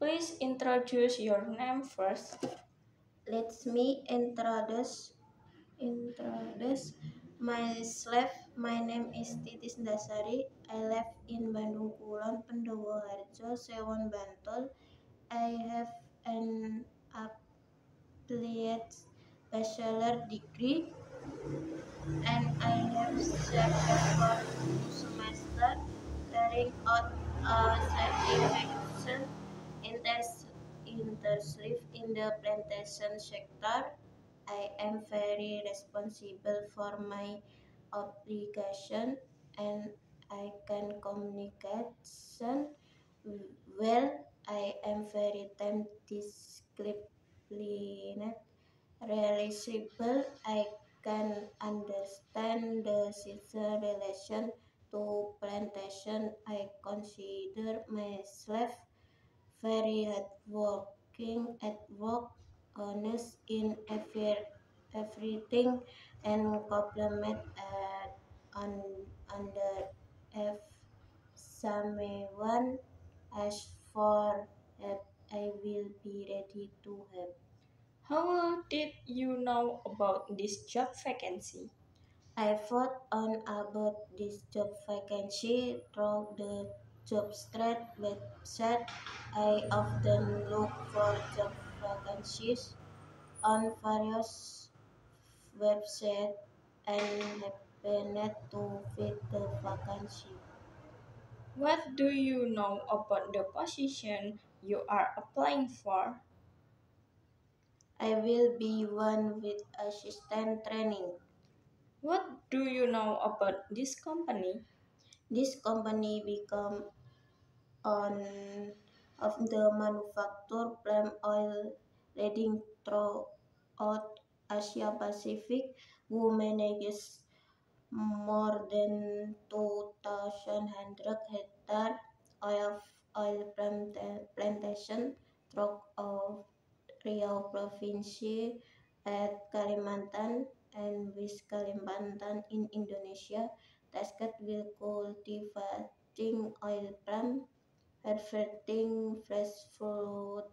Please introduce your name first. Let me introduce myself. My name is Titis Dasari. I live in Bandung Kulon, Pendowo Harjo, Sewon, Bantul. I have an applied bachelor degree and I have served for 2 semesters carrying out a satisfaction internship in the plantation sector. I am very responsible for my obligation and I can communication well. I am very time disciplined, reliable. I can understand the season relation to plantation. I consider myself very hardworking at work, honest in everything, and compliment on under if someone asks for help, I will be ready to help. How did you know about this job vacancy? I thought on about this job vacancy through the JobStreet website. I often look for job vacancies on various websites and happened to fit the vacancy. What do you know about the position you are applying for? I will be one with assistant training. What do you know about this company? This company become on of the manufacture palm oil leading throughout Asia Pacific, who manages more than 2,100 hectares of oil plantation throughout Riau Province at Kalimantan and West Kalimantan in Indonesia, tasked with cultivating oil palm, harvesting fresh fruit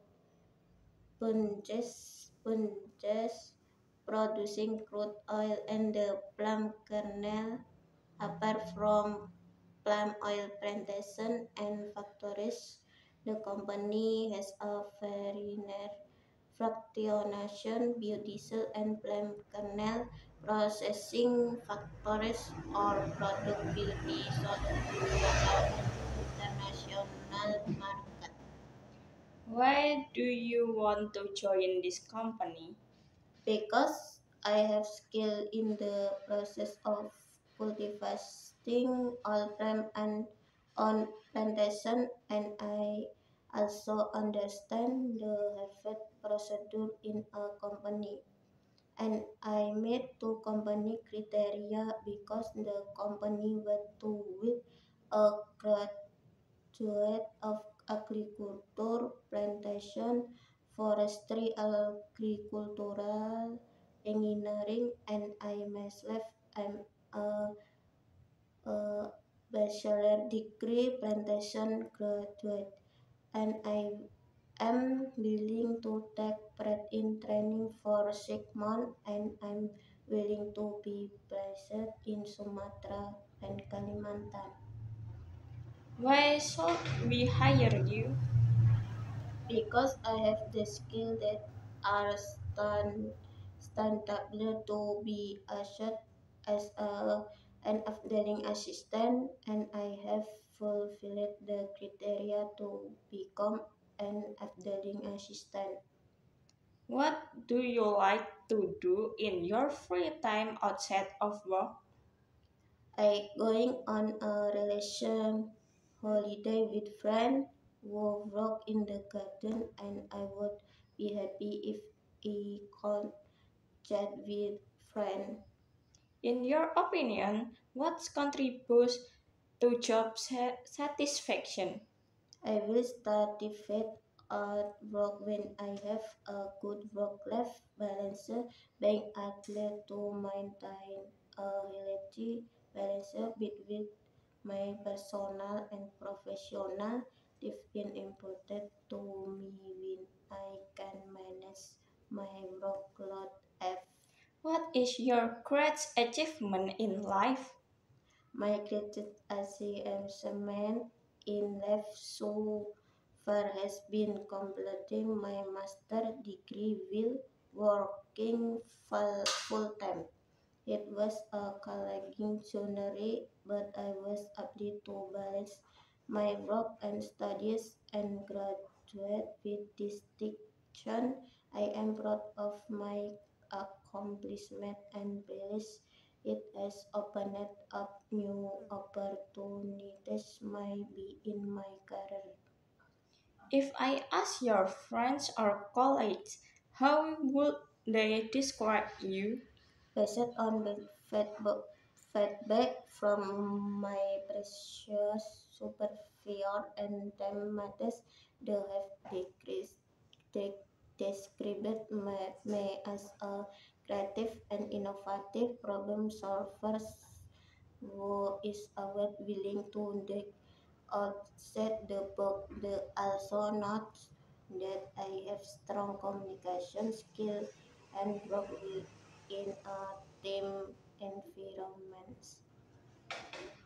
bunches, producing crude oil and the palm kernel. Apart from palm oil plantation and factories, the company has a very near fractionation, biodiesel and palm kernel processing factories. Or product will be sold to local and international market. Why do you want to join this company? Because I have skill in the process of cultivating oil palm and on plantation, and I also understand the harvest procedure in a company. And I met two company criteria because the company were to with a graduate of agriculture, plantation, forestry, agricultural engineering, and I myself am a bachelor degree plantation graduate, and I am willing to take part in training for 6 months, and I'm willing to be based in Sumatra and Kalimantan. Why should we hire you? Because I have the skill that are standable to be assured as an updating assistant, and I have fulfilled the criteria to become an updating assistant. What do you like to do in your free time outside of work? I going on a relation holiday with friend who work in the garden, and I would be happy if he could chat with friend. In your opinion, what contributes to job satisfaction? I will start defeat at work when I have a good work-life balance, being able to maintain a healthy balance between my personal and professional life is important to What is your greatest achievement in life? My greatest achievement in life so far has been completing my master degree while working full time. It was a challenging journey, but I was able to balance my work and studies and graduate with distinction. I am proud of my accomplishment and believe it has opened up new opportunities maybe in my career. If I ask your friends or colleagues, how would they describe you? Based on the feedback from my precious superior and teammates, they have de- described me as a creative and innovative problem solver who is always willing to think outside the box. They also note that I have strong communication skills and work in a team environment.